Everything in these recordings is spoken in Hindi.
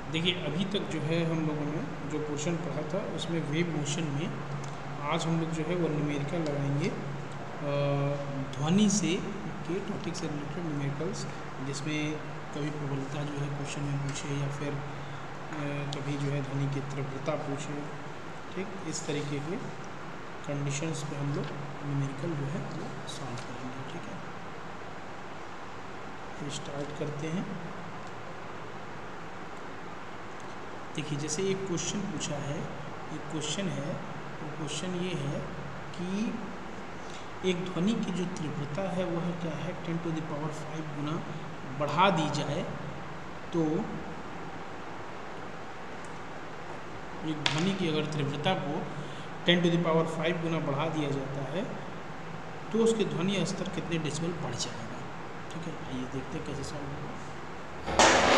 देखिए अभी तक जो है हम लोगों ने जो पोर्शन पढ़ा था उसमें वेव मोशन में आज हम लोग जो है वो न्यूमेरिकल लगाएंगे ध्वनि से के टॉपिक से रिलेटेड न्यूमेरिकल्स, जिसमें कभी प्रबलता जो है क्वेश्चन में पूछे या फिर कभी जो है ध्वनि की तीव्रता पूछे। ठीक, इस तरीके के कंडीशंस पे हम लोग न्यूमेरिकल जो है वो सॉल्व करेंगे। ठीक है, तो स्टार्ट करते हैं। देखिए जैसे एक क्वेश्चन पूछा है, एक क्वेश्चन है, वो क्वेश्चन ये है कि एक ध्वनि की जो तीव्रता है वह क्या है 10⁵ गुना बढ़ा दी जाए तो एक ध्वनि की अगर तीव्रता को 10⁵ गुना बढ़ा दिया जाता है तो उसके ध्वनि स्तर कितने डेसिबल बढ़ जाएगा। ठीक है, आइए देखते हैं कैसे सॉल्व होगा।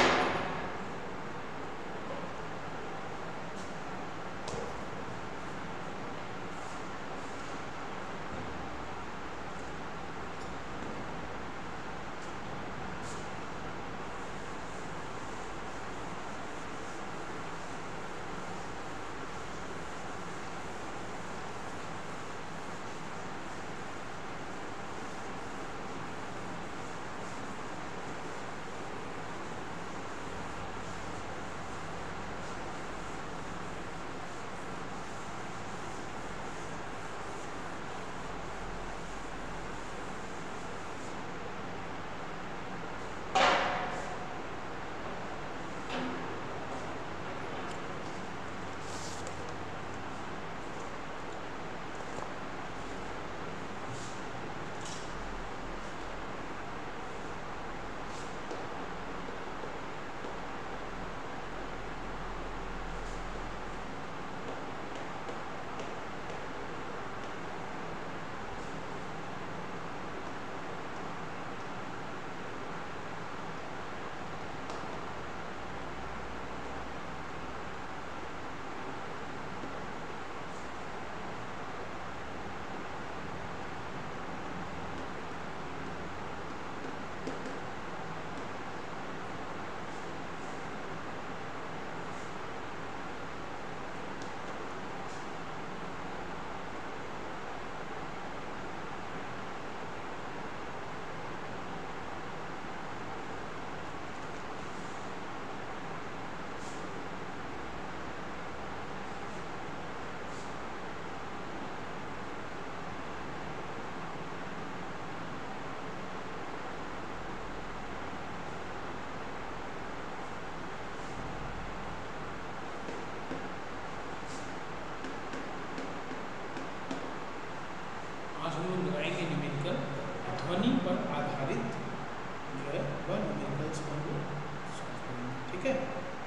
आज हम लोग लगाएंगे न्यूमेरिकल ध्वनि पर आधारित जो है वह न्यूमेरिकल्स को हम लोग सॉल्व करेंगे। ठीक है,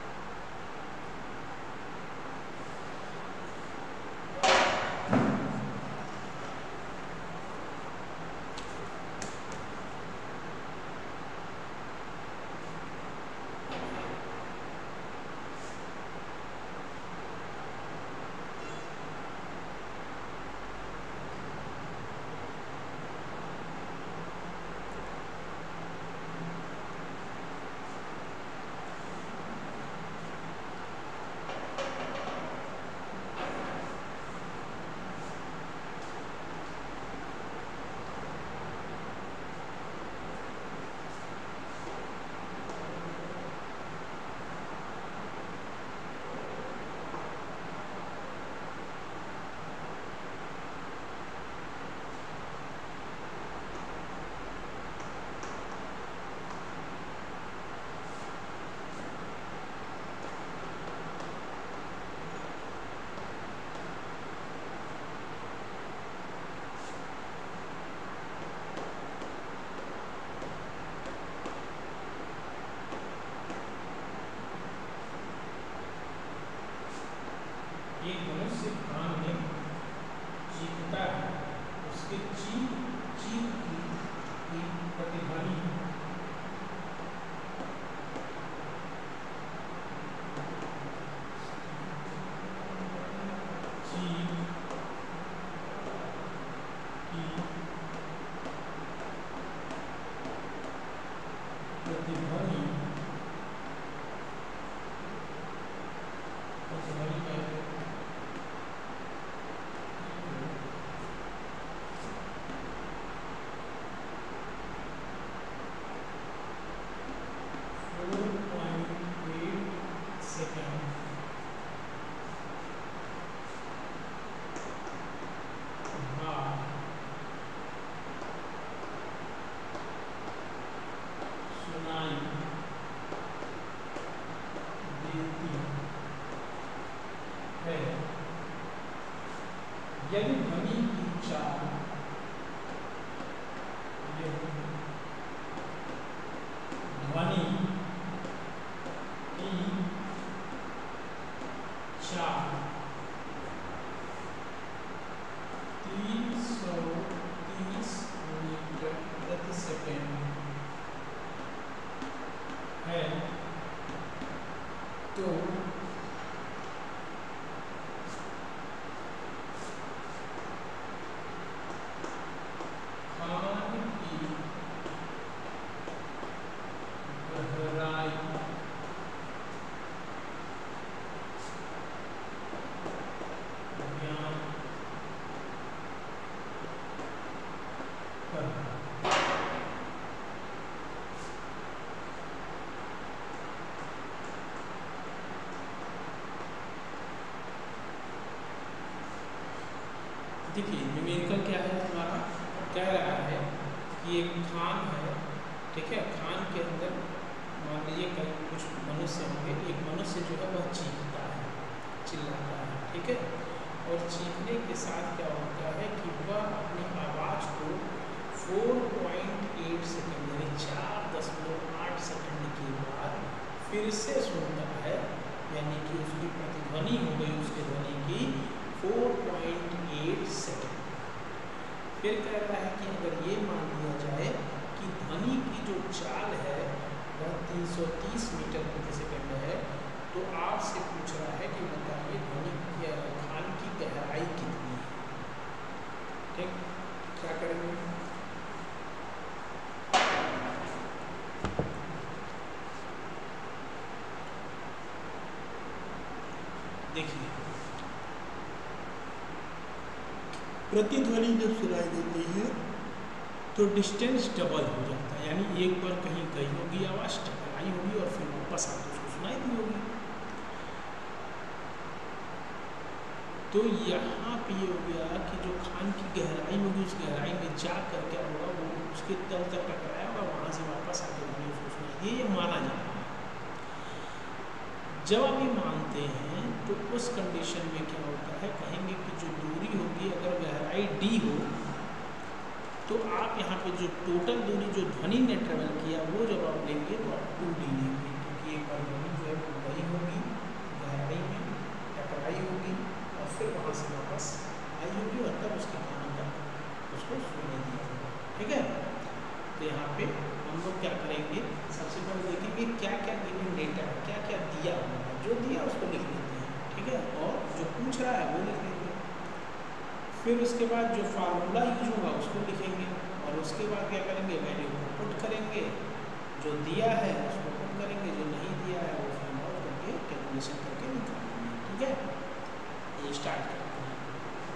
एक मनुष्य कान में चीखता है, उसके चीख की प्रतिध्वनि ध्वनि में यदि ध्वनि की चाल ध्वनि की चाल 330 मीटर प्रति सेकेंड है तो देखिए न्यूमेरिकल क्या है हमारा, कह रहा है कि एक खान है, ठीक है, खान के अंदर मान लीजिए कई कुछ मनुष्य होंगे, एक मनुष्य जो है वह चीखता है, चिल्लाता है, ठीक है, और चीखने के साथ क्या होता है कि वह अपनी आवाज़ को 4.8 सेकंड यानी 4.8 सेकंड के बाद फिर से सुनता है, यानी कि उसकी प्रतिध्वनि हो गई उसके ध्वनि की 4.8 सेकंड। फिर कह रहा है कि अगर ये मान लिया जाए कि ध्वनि की जो चाल है वह 330 मीटर प्रति सेकंड है, तो आपसे पूछ रहा है कि बताइए ध्वनि खान की गहराई कितनी है। ठीक, क्या करेंगे, देखिए प्रतिध्वनि जब सुनाई देती है तो डिस्टेंस डबल हो जाता है, यानी एक बार कहीं गई होगी आवाज़, टकराई होगी और फिर वापस आकर उसको सुनाई दी होगी। तो यहाँ पे ये हो गया कि जो खान की गहराई होगी उस गहराई में जा कर क्या होगा, वो उसके तल तक टकराया होगा, वहाँ से वापस आकर ध्वनि उसको सुनाई दी, ये माना जा रहा है। जब आप ये मानते हैं तो उस कंडीशन में क्या होता है, कहेंगे कि जो दूरी होगी अगर गहराई d हो तो आप यहाँ पे जो टोटल दूरी जो ध्वनि ने ट्रेवल किया वो जब आप लेंगे तो आप 2d लेंगे, क्योंकि एक बार ध्वनि जो है वो गई होगी गहराई में, टकराई होगी और फिर वहाँ से वापस आई होगी और तब उसके कान तक उसको सुनने दिया होगा। ठीक है, तो यहाँ पे हम लोग क्या करेंगे, सबसे पहले देखेंगे क्या क्या गिवन डेटा है, क्या क्या दिया हुआ है, जो दिया उसको लिख लेते हैं, ठीक है, और जो पूछ रहा है वो लिख लेंगे। फिर उसके बाद जो फार्मूला यूज होगा उसको लिखेंगे और उसके बाद क्या करेंगे, वैल्यू को पुट करेंगे, जो दिया है उसको पुट करेंगे, जो नहीं दिया है वो फाइंड आउट करके कैलकुलेशन करके निकालेंगे। ठीक है, ये स्टार्ट करते हैं।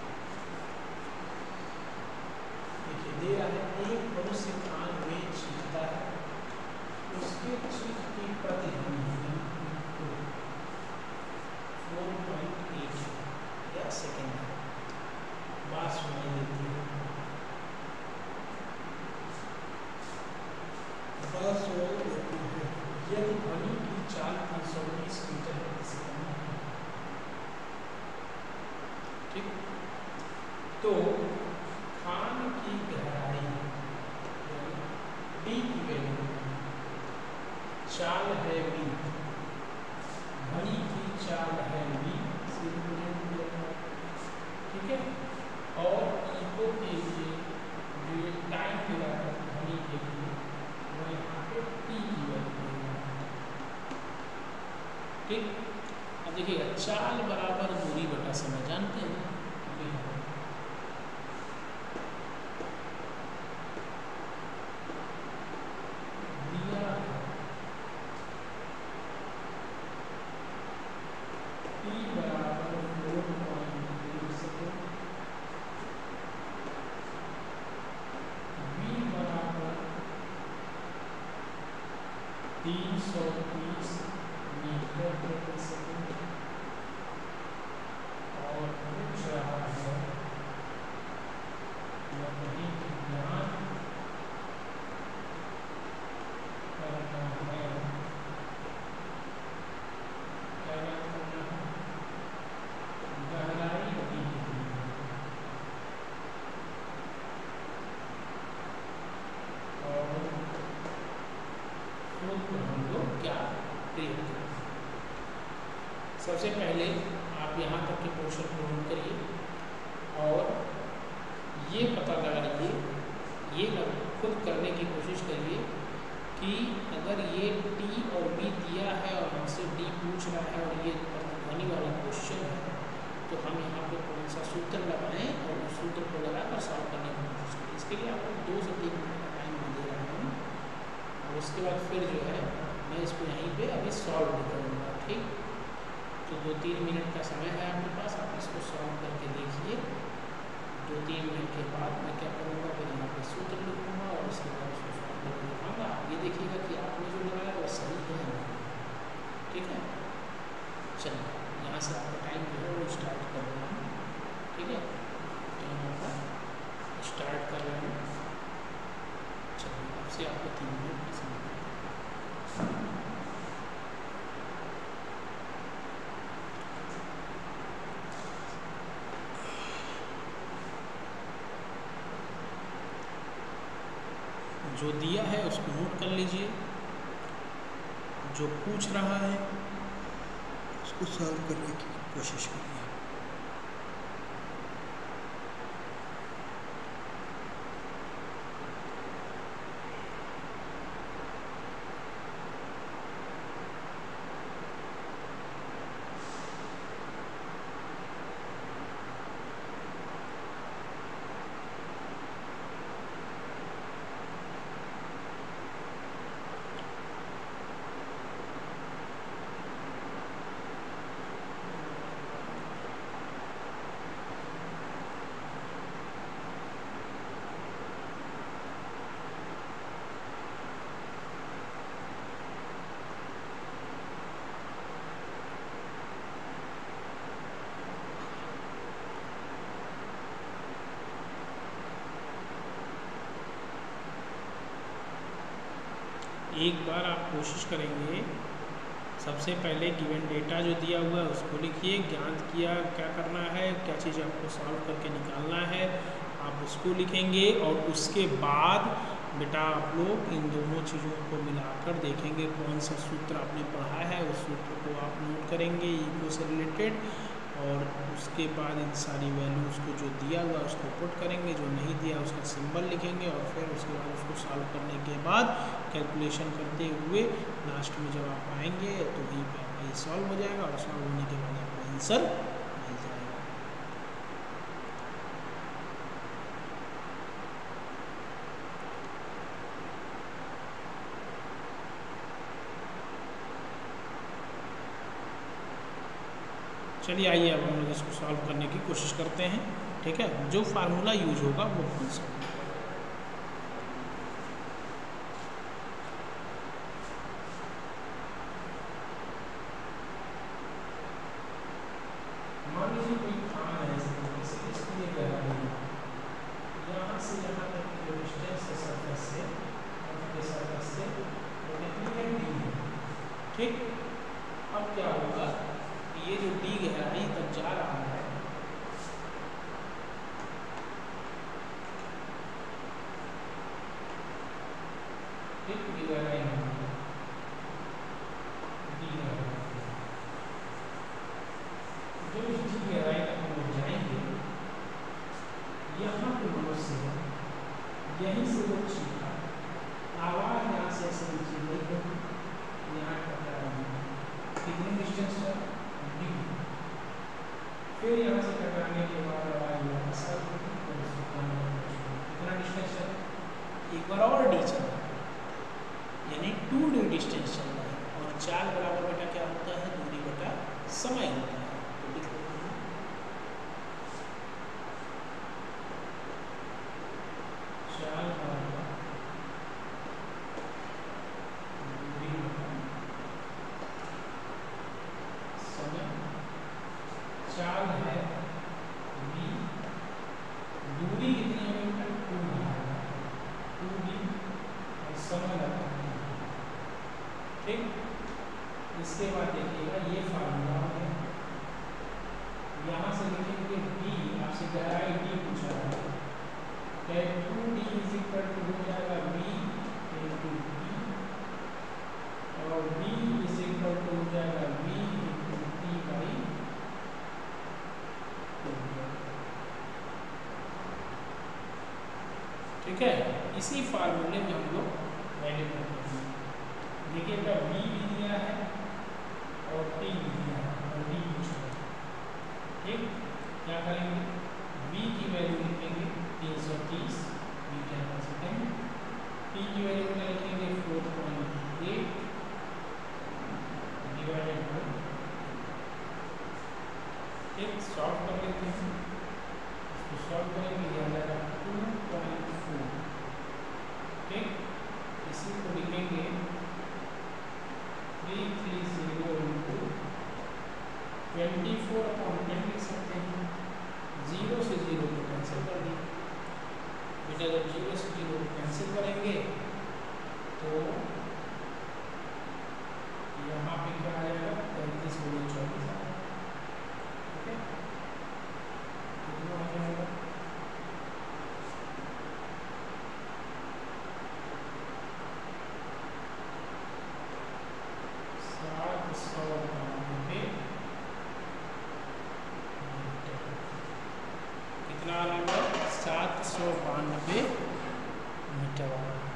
देखिए दे रहा है एक मनुष्य कान में चीखता है, उसके चीख की प्रतिध्वनि 4.8 या सेकेंड है, बात सुनाई देती है, बात सुनाई देती है। यदि ध्वनि की चाल 320 मीटर प्रति सेकंड है, ठीक, तो खान की गहराई d की वैल्यू चाल है v, ध्वनि की चाल है v, ठीक है, और इको के लिए जो ये टाइम मिला है ध्वनि के लिए वो यहाँ पे t की वैल्यू है। ठीक, अब देखिएगा चाल बराबर दूरी बटा समय, जानते हैं दिया t 330 मीटर प्रति सेकंड और पूछ रहा है लकड़ी की ज्ञान करना है, क्या ज्ञान करना है, गहराई दी हुई है और सूत्र हम लोग क्या क्रिएट करें। सबसे पहले आप यहाँ तक के पोर्शन को नोट करिए और ये पता लगाइए, ये खुद करने की कोशिश करिए कि अगर ये टी और बी दिया है और हमसे डी पूछ रहा है और ये ध्वनि वाला क्वेश्चन है तो हम यहाँ पे कौन सा सूत्र लगाएं और उस सूत्र को लगाकर सॉल्व करने की कोशिश करें। इसके लिए आपको 2 से 3 मिनट का टाइम दे रहा हूँ और उसके बाद फिर जो है मैं इसको यहीं पे अभी सॉल्व भी करूँगा। ठीक, तो 2-3 मिनट का समय है आपके पास, आप इसको सॉल्व करके देखिए। 2-3 मिनट के बाद मैं क्या करूँगा, फिर यहाँ पे सूत्र लिखूँगा और उसके बाद उसको सॉल्व करके दिखाऊँगा। आप ये देखिएगा कि आपने जो लगाया वो सही है या नहीं। ठीक है, चलिए यहाँ से आपका टाइम जो है वो स्टार्ट कर रहा हूँ। ठीक है, टाइम आपका स्टार्ट कर रहा हूँ। चलिए आपसे आपको 3 मिनट का समय देता हूँ। जो दिया है उसको नोट कर लीजिए, जो पूछ रहा है उसको सॉल्व करने की कोशिश करिए। एक बार आप कोशिश करेंगे, सबसे पहले गिवन डेटा जो दिया हुआ है उसको लिखिए, ज्ञात किया क्या करना है, क्या चीज़ आपको सॉल्व करके निकालना है, आप उसको लिखेंगे और उसके बाद बेटा आप लोग इन दोनों चीज़ों को मिलाकर देखेंगे कौन सा सूत्र आपने पढ़ा है, उस सूत्र को आप नोट करेंगे इको से रिलेटेड और उसके बाद इन सारी वैल्यूज़ को जो दिया हुआ उसको पुट करेंगे, जो नहीं दिया उसका सिंबल लिखेंगे और फिर उसके बाद उसको सॉल्व करने के बाद कैलकुलेशन करते हुए लास्ट में जब आप आएंगे तो वहीं पे आपका ये सॉल्व हो जाएगा और सॉल्व होने के बाद आपको आंसर मिल जाएगा। चलिए आइए अब हम लोग इसको सॉल्व करने की कोशिश करते हैं। ठीक है, जो फार्मूला यूज होगा वो कौन सा होगा। मान लीजिए कोई खान है इसके लिए यहाँ से यहाँ तक की जो डिस्टेंस है सरफेस से वो कितनी है, डी है। ठीक, अब क्या होगा, ये जो डी गहराई तक जा रहा है ठीक, डी गहराई जो इस डी गहराई तक हम लोग जाएंगे, यहाँ पे मनुष्य यहीं से वो चीखा, आवाज़ यहाँ से ऐसे नीचे गई होगी, यहाँ टकराएगी, कितनी डिस्टेंस है, डी। फिर यहाँ से टकराने के बाद आवाज़ वापस आ गई, कितना डिस्टेंस है, एक बार और डी चल रहा है, यानी 2d डिस्टेंस चल रहा है और चाल बराबर बेटा क्या होता है, दूरी बटा समय होता है। तो लिख लेते हैं चाल बराबर दूरी बटा ठीक, इसके बाद देखिएगा ये फार्मूला है, यहाँ से लिखेंगे d, आपसे गहराई d पूछा है, 2d इज इक्वल टू हो जाएगा v इंटू d, और b इज इक्वल टू हो जाएगा v इंटू t बाई 2। ठीक है, इसी फार्मूले में हम लोग वैल्यू करते हैं। देखिएगा v भी दिया है और t भी दिया है और d पूछा है। ठीक, क्या करेंगे, v की वैल्यू लिखेंगे 330 मीटर पर सेकेंड, t की वैल्यू क्या लिखेंगे 4.8 डिवाइडेड बाई, ठीक, सॉल्व कर लेते हैं, इसको सॉल्व करेंगे यह आ जाएगा 2.4। ठीक, इसी को लिखेंगे 330 इंटू 24/10 लिख सकते हैं, 0 से 0 को कैंसिल कर दिए बेटा, जब 0 से 0 को कैंसिल करेंगे तो यहाँ पे क्या आ जाएगा 35 गुणे 24 आ जाएगा। ठीक है, कितना आ जाएगा 792 कितना आ रहा है 792 मीटर आ रहा है।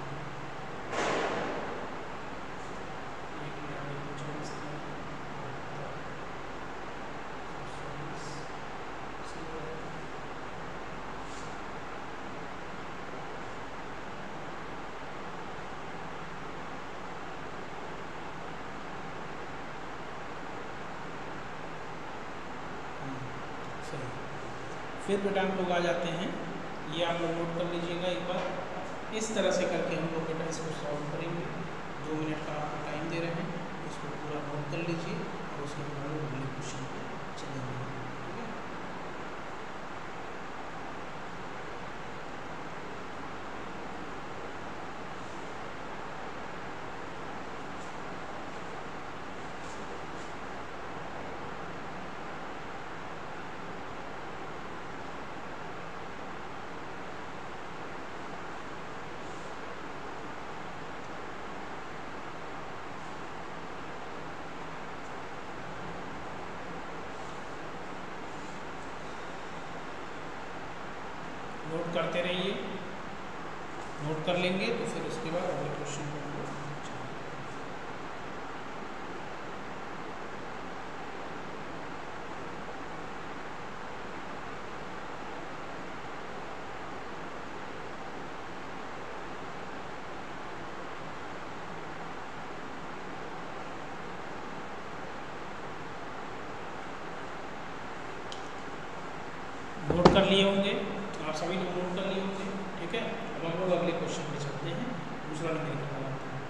फिर बेटा हम लोग आ जाते हैं, ये आप लोग नोट कर लीजिएगा एक बार, इस तरह से करके हम लोग बेटा इसको सॉल्व करेंगे। 2 मिनट का आपको टाइम दे रहे हैं, इसको पूरा नोट कर लीजिए और उसके बाद अगले क्वेश्चन पे चलेंगे। ठीक है, नोट करते रहिए, नोट कर लेंगे तो फिर उसके बाद अगले क्वेश्चन पे हम लोग चलेंगे। नोट कर लिए होंगे आप सभी लोग, नोट कर लिए होंगे। ठीक है, अब हम लोग अगले क्वेश्चन पे चलते हैं, दूसरा नंबर का बनाते हैं।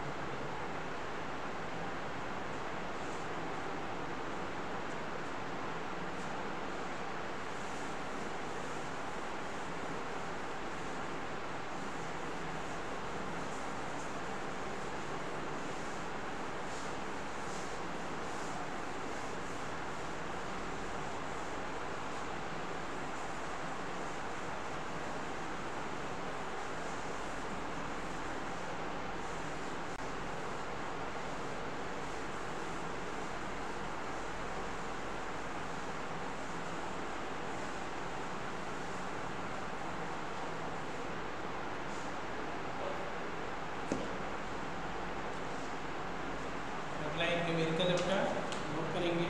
न्यूमेरिकल अपना नोट करेंगे।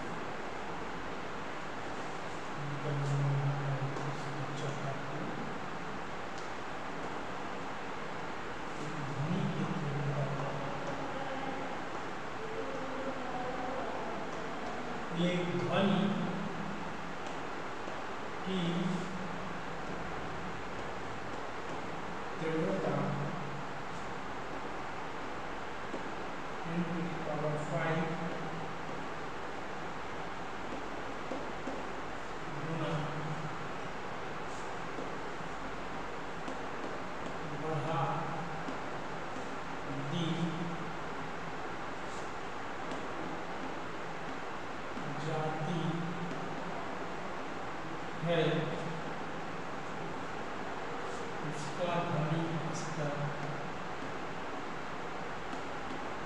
ये ध्वनि की तीव्रता 10⁵ गुना बढ़ा दी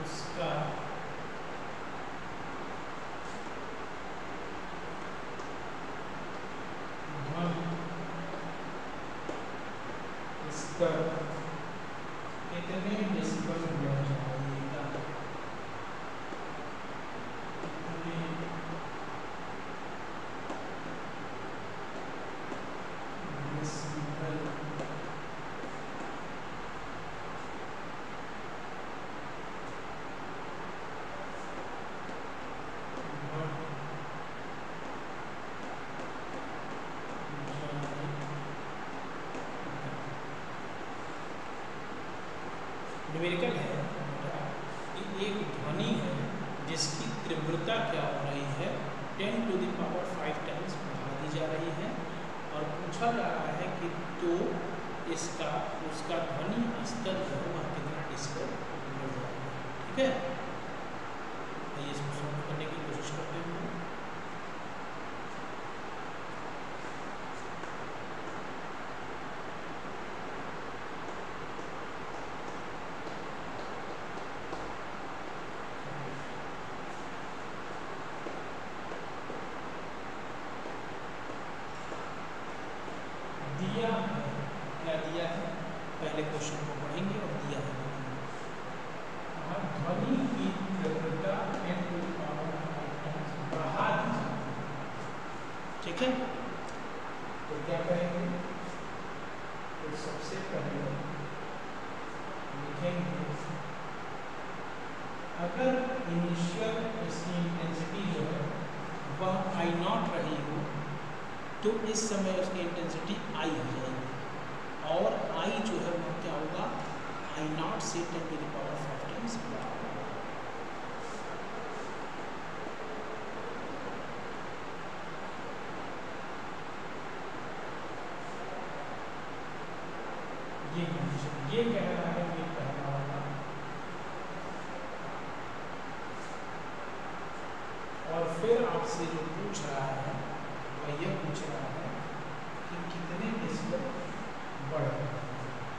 उसका स्तर कितने डेसिबल होना चाहिएगा, न्यूमेरिकल है कि एक ध्वनि है जिसकी तीव्रता क्या हो रही है 10⁵ टाइम्स बढ़ा दी जा रही है, और पूछा जा रहा है कि तो इसका उसका ध्वनि स्तर जो है वह कितना डेसिबल बढ़ जाएगा। ठीक है, तो इसको सॉल्व करने की कोशिश करते हैं। दिया है, क्या दिया है, पहले क्वेश्चन को पढ़ेंगे और दिया है ध्वनि की तीव्रता 10⁵ बढ़ा दी जाती है। ठीक है, तो क्या करेंगे, तो सबसे पहले लिखेंगे अगर इनिशियल इसकी इंटेंसिटी जो है वह I0 रही हो तो इस समय उसकी इंटेंसिटी I हो जाएगी, और I जो है वह क्या होगा, I0 से 10⁵ टाइम्स बढ़ा होगा। ये कह रहा है, ये पहला वाला, और फिर आपसे जो पूछ रहा है वह यह पूछ रहा है कि कितने डेसिबल बढ़ रहा है।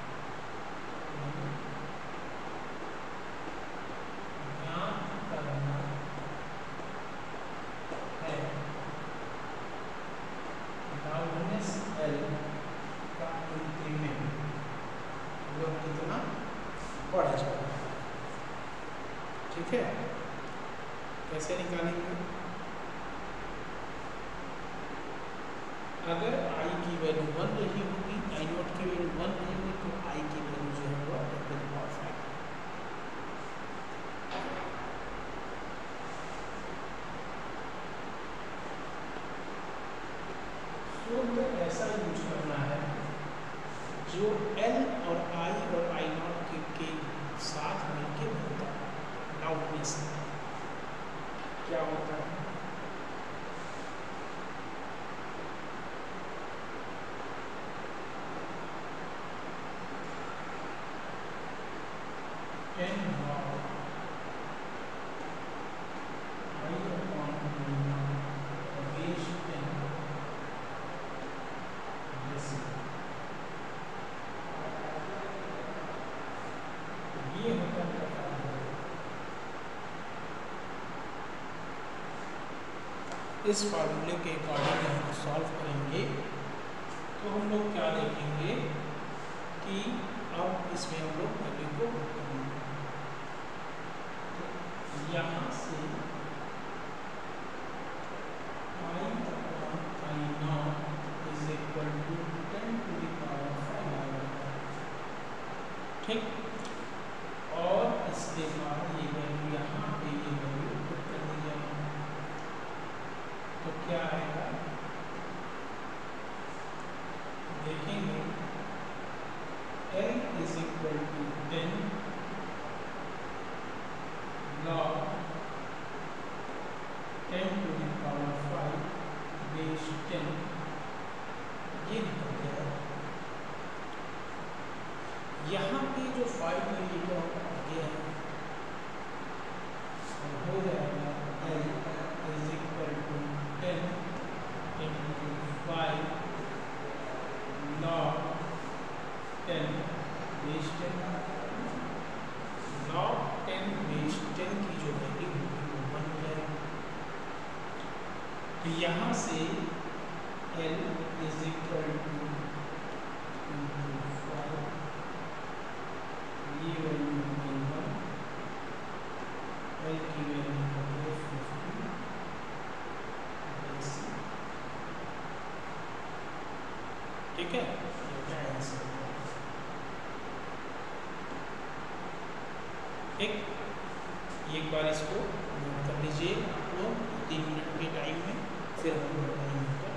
ध्यान करना है लाउडनेस L का इंक्रीमेंट वह कितना बढ़ जाएगा। ठीक है, कैसे निकालेंगे, अगर I की वैल्यू 1 रही होगी, I0 की वैल्यू 1 रही होगी, तो I की वैल्यू जो है वह 10⁵ तो ऐसा यूज करना है जो L और I और I0 के साथ मिलकर बनता है लाउडनेस। क्या होता है, इस फार्मूले के अकॉर्डिंग हम सॉल्व करेंगे तो हम लोग क्या देखेंगे कि अब इसमें हम लोग वैल्यू को करेंगे, तो यहाँ से I/I0 इज इक्वल टू 10⁵ ठीक, और इसके बाद ये वैल्यू यहाँ पे ये वैल्यू पुट कर दी जाएगी, तो क्या आएगा देखेंगे, L is equal to 10 log यहाँ से L इज इक्वल टू 5, ये वैल्यू होगा L की वैल्यू होगी 50। ठीक है, ये क्या आंसर है? ठीक, एक बार इसको नोट कर लीजिए आप लोग 3 मिनट के टाइम में, फिर हम लोग देखिए।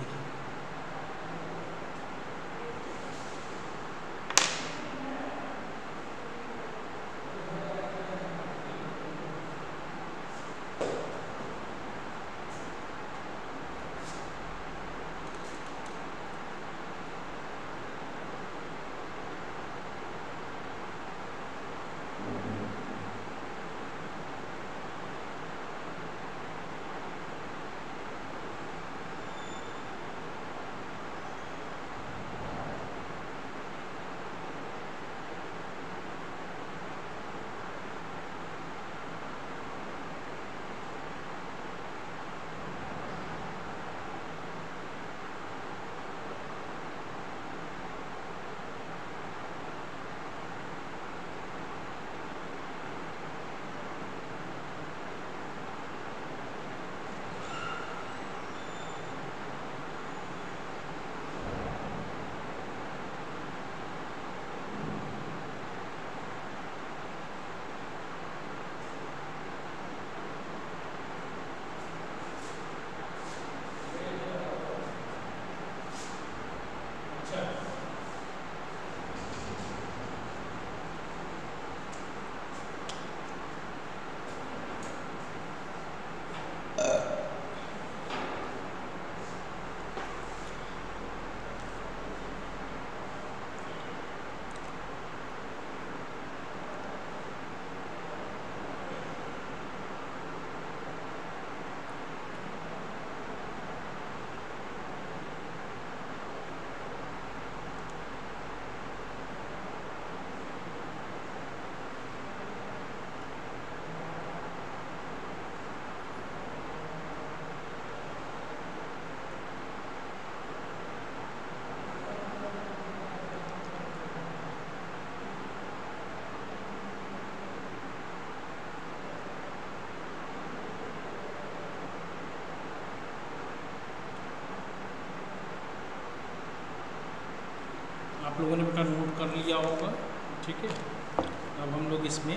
आप लोगों ने बेटा नोट कर लिया होगा, ठीक है। अब हम लोग इसमें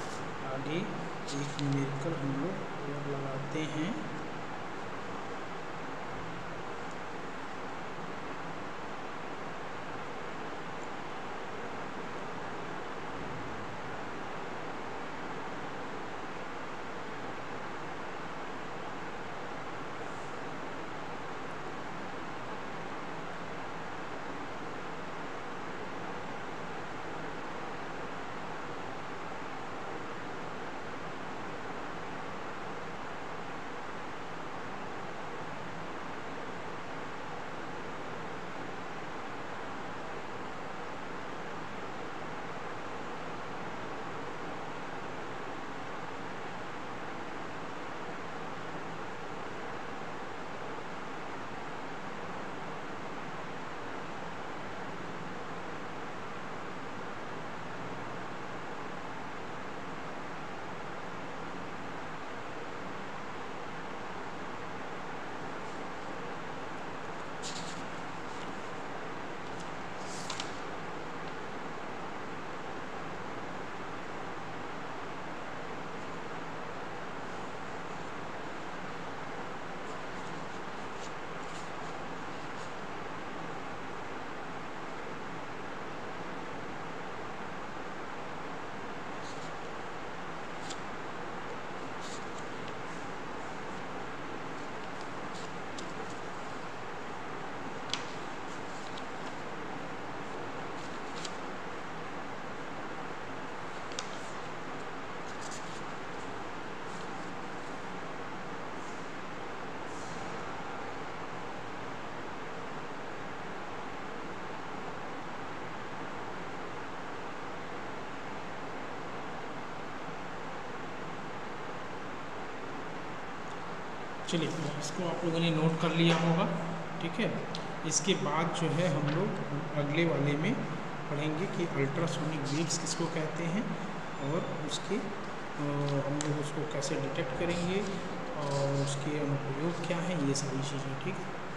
आगे एक न्यूमेरिकल हम लोग और लगाते हैं। चलिए इसको आप लोगों ने नोट कर लिया होगा, ठीक है। इसके बाद जो है हम लोग अगले वाले में पढ़ेंगे कि अल्ट्रासोनिक वेव्स किसको कहते हैं और उसके हम लोग उसको कैसे डिटेक्ट करेंगे और उसके अनुप्रयोग क्या हैं, ये सारी चीज़ें, ठीक है।